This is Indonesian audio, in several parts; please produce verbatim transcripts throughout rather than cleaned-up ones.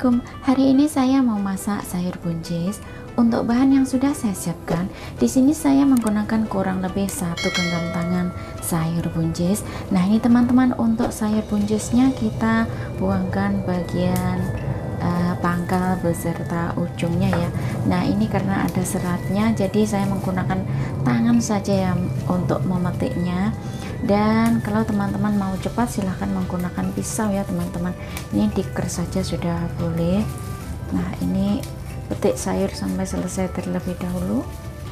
Assalamualaikum. Hari ini saya mau masak sayur buncis. Untuk bahan yang sudah saya siapkan, di sini saya menggunakan kurang lebih satu genggam tangan sayur buncis. Nah, ini teman-teman, untuk sayur buncisnya kita buangkan bagian uh, pangkal beserta ujungnya ya. Nah, ini karena ada seratnya, jadi saya menggunakan tangan saja ya untuk memetiknya. Dan kalau teman-teman mau cepat silahkan menggunakan pisau ya teman-teman, ini diker saja sudah boleh. Nah, ini petik sayur sampai selesai terlebih dahulu.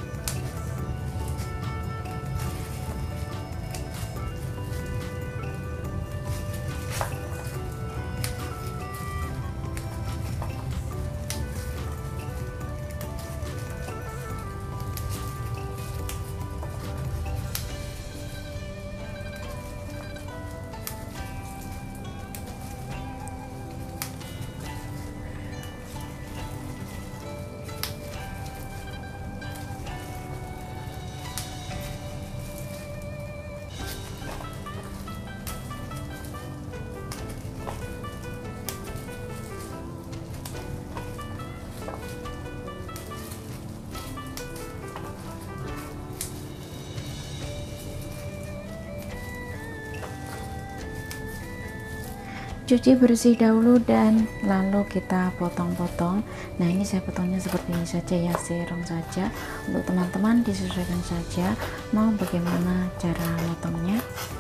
Cuci bersih dahulu dan lalu kita potong-potong. Nah, ini saya potongnya seperti ini saja ya, serong saja. Untuk teman-teman disesuaikan saja mau bagaimana cara potongnya.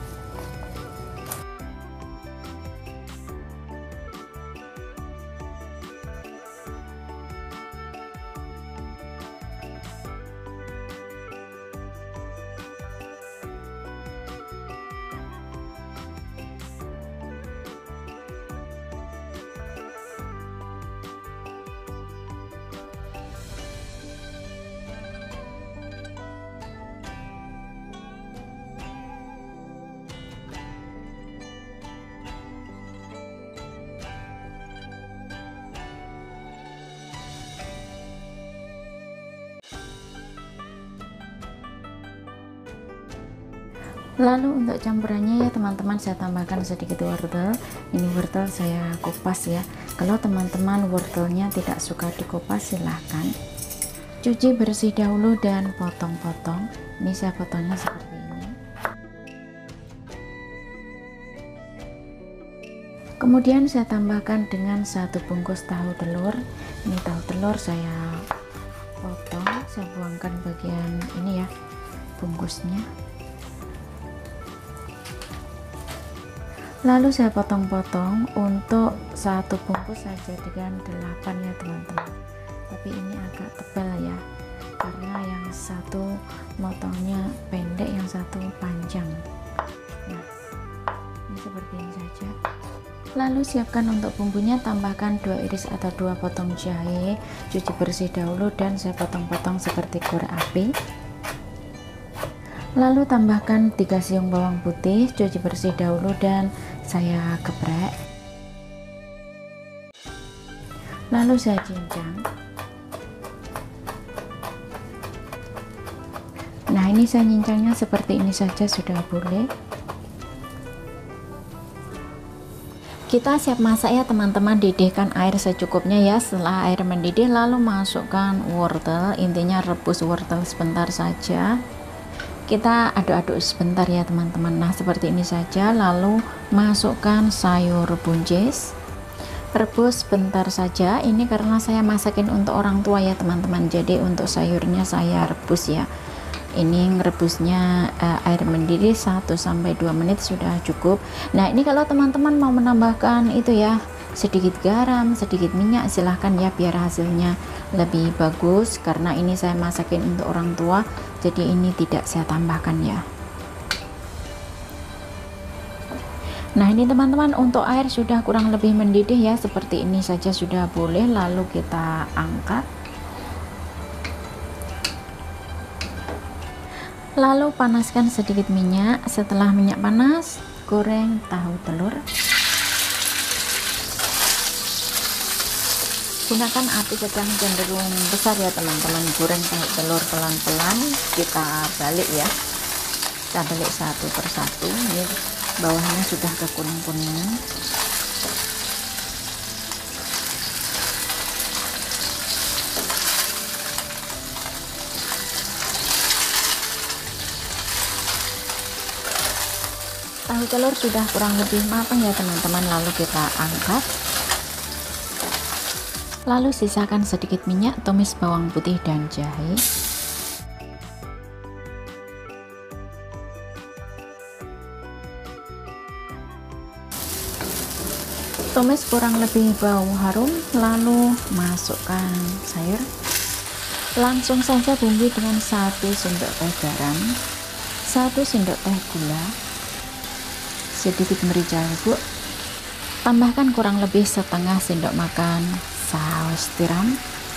Lalu untuk campurannya ya teman-teman, saya tambahkan sedikit wortel. Ini wortel saya kupas ya. Kalau teman-teman wortelnya tidak suka dikupas, silahkan cuci bersih dahulu dan potong-potong. Ini saya potongnya seperti ini. Kemudian saya tambahkan dengan satu bungkus tahu telur. Ini tahu telur saya potong, saya buangkan bagian ini ya, bungkusnya. Lalu saya potong-potong. Untuk satu bungkus saya jadikan delapan ya teman-teman, tapi ini agak tebal ya karena yang satu motongnya pendek, yang satu panjang. Nah, ini seperti ini saja. Lalu siapkan untuk bumbunya, tambahkan dua iris atau dua potong jahe, cuci bersih dahulu dan saya potong-potong seperti korek api. Lalu tambahkan tiga siung bawang putih, cuci bersih dahulu dan saya geprek. Lalu saya cincang. Nah, ini saya cincangnya seperti ini saja sudah boleh. Kita siap masak ya teman-teman, didihkan air secukupnya ya. Setelah air mendidih lalu masukkan wortel, intinya rebus wortel sebentar saja. Kita aduk-aduk sebentar ya teman-teman. Nah, seperti ini saja. Lalu masukkan sayur buncis, rebus sebentar saja. Ini karena saya masakin untuk orang tua ya teman-teman, jadi untuk sayurnya saya rebus ya. Ini ngerebusnya uh, air mendidih satu sampai dua menit sudah cukup. Nah, ini kalau teman-teman mau menambahkan itu ya, sedikit garam, sedikit minyak, silahkan ya biar hasilnya lebih bagus. Karena ini saya masakin untuk orang tua, jadi ini tidak saya tambahkan ya. Nah, ini teman-teman, untuk air sudah kurang lebih mendidih ya, seperti ini saja sudah boleh. Lalu kita angkat. Lalu panaskan sedikit minyak. Setelah minyak panas, goreng tahu telur. Gunakan api sedang cenderung besar ya teman-teman. Goreng tahu telur pelan-pelan, kita balik ya. Kita balik satu persatu. Ini bawahnya sudah kekuning-kuningan. tahu telur sudah kurang lebih matang ya teman-teman, lalu kita angkat. Lalu sisakan sedikit minyak, tumis bawang putih dan jahe. Tumis kurang lebih bau harum, lalu masukkan sayur. Langsung saja bumbui dengan satu sendok teh garam, satu sendok teh gula, sedikit merica bubuk. Tambahkan kurang lebih setengah sendok makan saus tiram.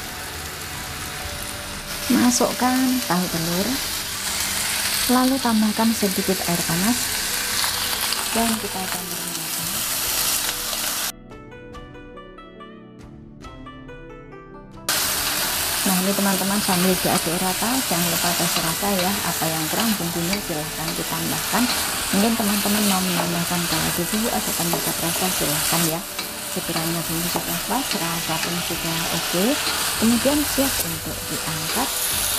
Masukkan tahu telur, lalu tambahkan sedikit air panas dan kita tambahkan. Nah ini teman-teman, sambil diaduk rata, jangan lupa tes rasa ya, apa yang kurang bumbunya silahkan ditambahkan. Mungkin teman-teman mau menambahkan kaldu bumbu atau penyedap rasa silahkan ya. Sekiranya bumbu sudah pas, rasa pun sudah oke, kemudian siap untuk diangkat.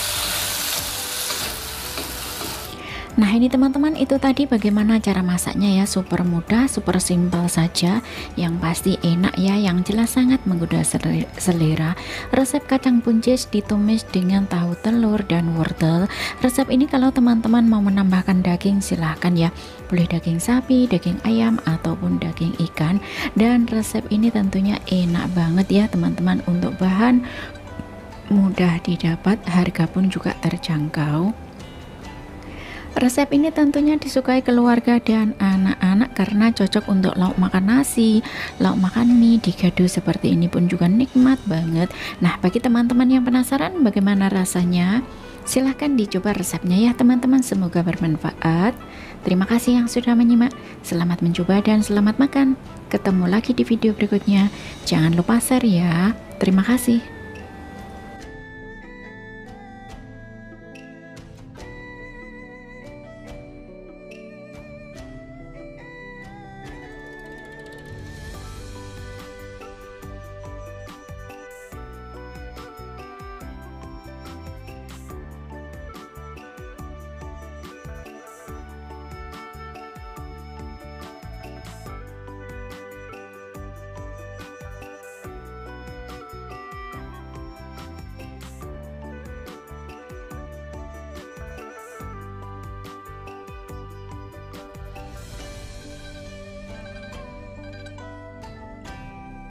Nah ini teman-teman, itu tadi bagaimana cara masaknya ya, super mudah, super simpel saja, yang pasti enak ya, yang jelas sangat menggoda selera. Resep kacang buncis ditumis dengan tahu telur dan wortel. Resep ini kalau teman-teman mau menambahkan daging silahkan ya, boleh daging sapi, daging ayam ataupun daging ikan. Dan resep ini tentunya enak banget ya teman-teman, untuk bahan mudah didapat, harga pun juga terjangkau. Resep ini tentunya disukai keluarga dan anak-anak karena cocok untuk lauk makan nasi, lauk makan mie, digado seperti ini pun juga nikmat banget. Nah bagi teman-teman yang penasaran bagaimana rasanya, silahkan dicoba resepnya ya teman-teman, semoga bermanfaat. Terima kasih yang sudah menyimak, selamat mencoba dan selamat makan. Ketemu lagi di video berikutnya, jangan lupa share ya. Terima kasih.